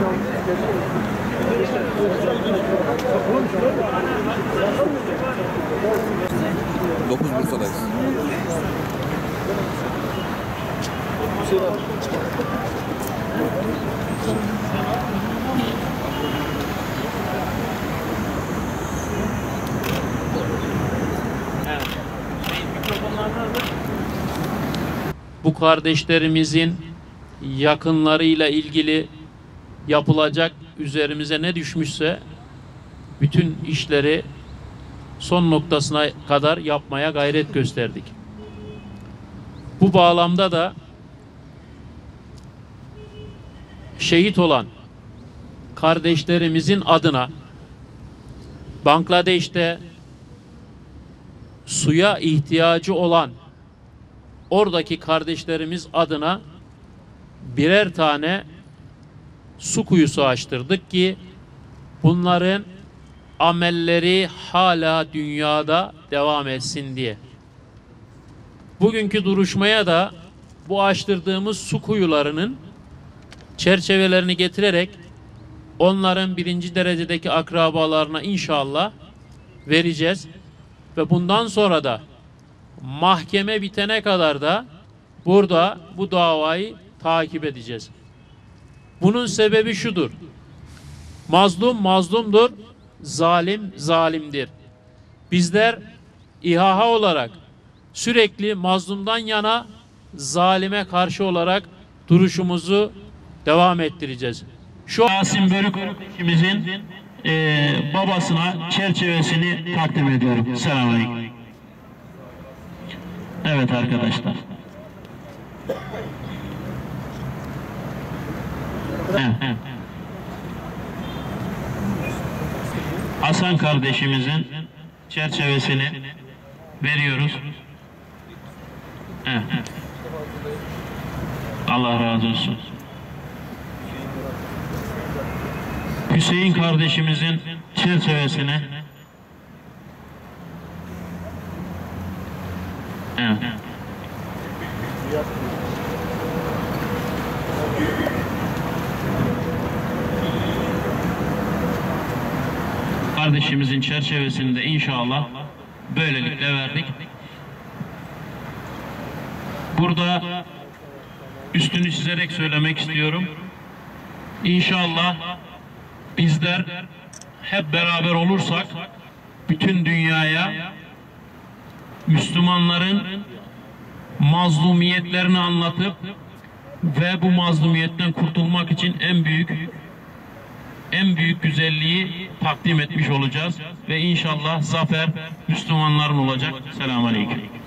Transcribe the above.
Dokuz Bursa'dayız. Bu kardeşlerimizin yakınlarıyla ilgili yapılacak üzerimize ne düşmüşse bütün işleri son noktasına kadar yapmaya gayret gösterdik. Bu bağlamda da şehit olan kardeşlerimizin adına Bangladeş'te suya ihtiyacı olan oradaki kardeşlerimiz adına birer tane su kuyusu açtırdık ki bunların amelleri hala dünyada devam etsin diye. Bugünkü duruşmaya da bu açtırdığımız su kuyularının çerçevelerini getirerek onların birinci derecedeki akrabalarına inşallah vereceğiz. Ve bundan sonra da mahkeme bitene kadar da burada bu davayı takip edeceğiz. Bunun sebebi şudur. Mazlum mazlumdur, zalim zalimdir. Bizler İHA olarak sürekli mazlumdan yana, zalime karşı olarak duruşumuzu devam ettireceğiz. Şu Asim Börük'ümüzün babasına çerçevesini takdim ediyorum. Selamünaleyküm. Evet arkadaşlar. Evet. Hasan kardeşimizin çerçevesini veriyoruz. Evet. Allah razı olsun. Hüseyin kardeşimizin çerçevesini evet. Kardeşimizin çerçevesinde inşallah böylelikle verdik. Burada üstünü çizerek söylemek istiyorum. İnşallah bizler hep beraber olursak bütün dünyaya Müslümanların mazlumiyetlerini anlatıp ve bu mazlumiyetten kurtulmak için en büyük güzelliği takdim etmiş olacağız ve inşallah zafer Müslümanların olacak. Selamünaleyküm.